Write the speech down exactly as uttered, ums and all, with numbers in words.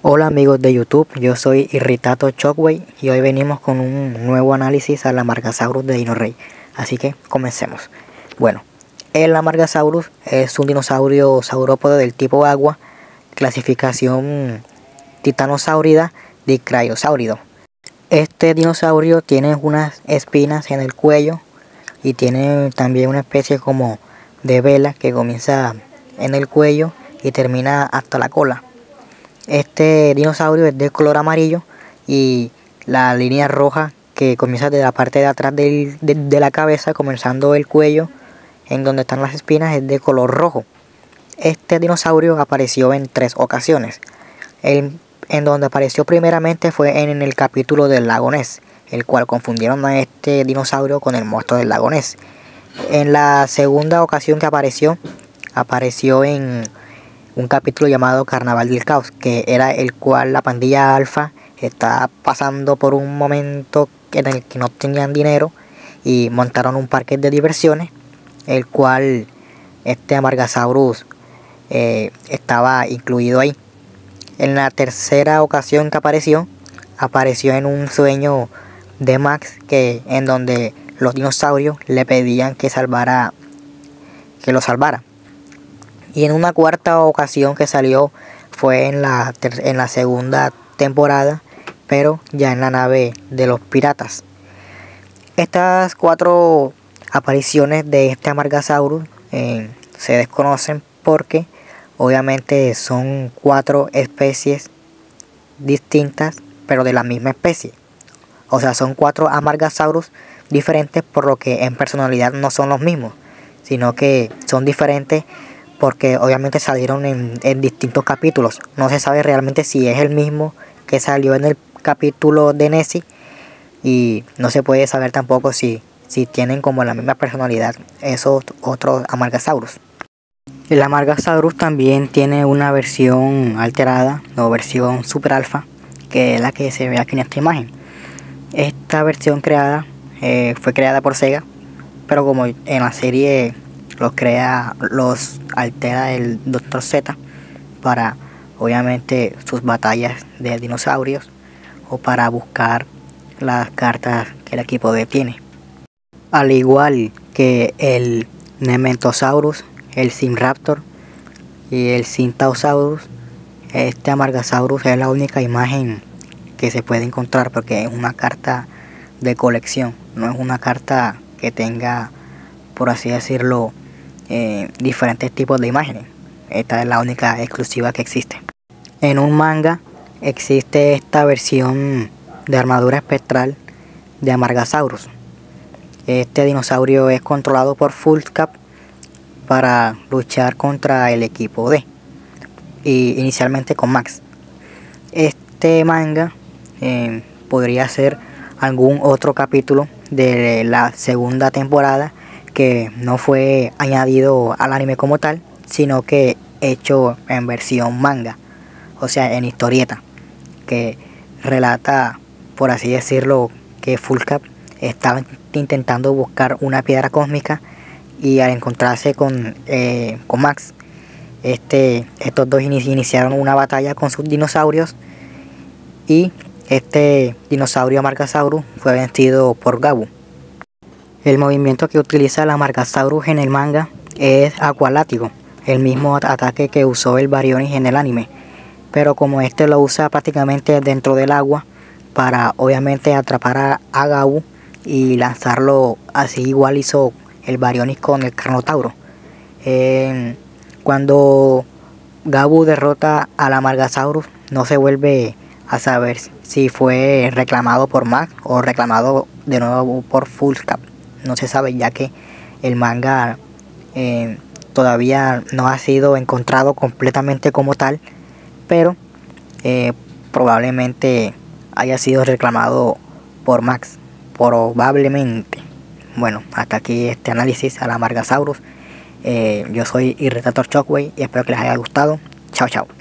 Hola amigos de YouTube, yo soy Irritato Shockwave y hoy venimos con un nuevo análisis a la Amargasaurus de Dino Rey. Así que comencemos. Bueno, el Amargasaurus es un dinosaurio saurópodo del tipo agua, clasificación Titanosaurida dicraeosáurido. Este dinosaurio tiene unas espinas en el cuello y tiene también una especie como de vela que comienza en el cuello y termina hasta la cola. Este dinosaurio es de color amarillo y la línea roja que comienza de la parte de atrás del, de, de la cabeza, comenzando el cuello, en donde están las espinas, es de color rojo. Este dinosaurio apareció en tres ocasiones. El, en donde apareció primeramente fue en el capítulo del lago Ness, el cual confundieron a este dinosaurio con el monstruo del lago Ness. En la segunda ocasión que apareció, apareció en un capítulo llamado Carnaval del Caos, que era el cual la pandilla alfa estaba pasando por un momento en el que no tenían dinero y montaron un parque de diversiones, el cual este Amargasaurus eh, estaba incluido ahí. En la tercera ocasión que apareció, apareció en un sueño de Max, que en donde los dinosaurios le pedían que salvara, que lo salvara. Y en una cuarta ocasión que salió fue en la, en la segunda temporada, pero ya en la nave de los piratas. Estas cuatro apariciones de este Amargasaurus eh, se desconocen porque obviamente son cuatro especies distintas, pero de la misma especie. O sea, son cuatro Amargasaurus diferentes, por lo que en personalidad no son los mismos, sino que son diferentes porque obviamente salieron en, en distintos capítulos. No se sabe realmente si es el mismo que salió en el capítulo de Nessie, y no se puede saber tampoco si, si tienen como la misma personalidad esos otros Amargasaurus. El Amargasaurus también tiene una versión alterada o versión super alfa, que es la que se ve aquí en esta imagen. Esta versión creada eh, fue creada por Sega, pero como en la serie los crea, los altera el doctor Z para obviamente sus batallas de dinosaurios o para buscar las cartas que el equipo D tiene. Al igual que el Nementosaurus, el Sinraptor y el Syntaosaurus, este Amargasaurus es la única imagen que se puede encontrar porque es una carta de colección, no es una carta que tenga, por así decirlo, Eh, diferentes tipos de imágenes. Esta es la única exclusiva que existe. En un manga existe esta versión de armadura espectral de Amargasaurus. Este dinosaurio es controlado por Fullcap para luchar contra el equipo D, y inicialmente con Max. Este manga eh, podría ser algún otro capítulo de la segunda temporada que no fue añadido al anime como tal, sino que hecho en versión manga, o sea en historieta, que relata, por así decirlo, que Fullcap estaba intentando buscar una piedra cósmica y al encontrarse con, eh, con Max, este, estos dos iniciaron una batalla con sus dinosaurios y este dinosaurio Amargasaurus fue vencido por Gabu. El movimiento que utiliza el Amargasaurus en el manga es Aqualátigo, el mismo ataque que usó el Baryonyx en el anime, pero como este lo usa prácticamente dentro del agua para obviamente atrapar a, a Gabu y lanzarlo, así igual hizo el Baryonyx con el Carnotauro. Eh, cuando Gabu derrota al Amargasaurus, no se vuelve a saber si fue reclamado por Max o reclamado de nuevo por Fullcap. No se sabe, ya que el manga eh, todavía no ha sido encontrado completamente como tal, pero eh, probablemente haya sido reclamado por Max, probablemente. Bueno, hasta aquí este análisis al Amargasaurus. Eh, yo soy Irritator Shockwave y espero que les haya gustado. Chao, chao.